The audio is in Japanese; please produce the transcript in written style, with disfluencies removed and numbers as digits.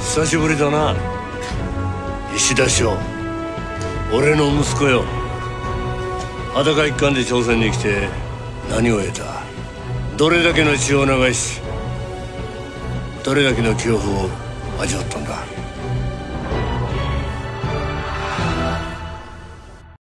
久しぶりだな、石田翔。俺の息子よ。裸一貫で朝鮮に来て何を得た？どれだけの血を流し、どれだけの恐怖を味わったんだ。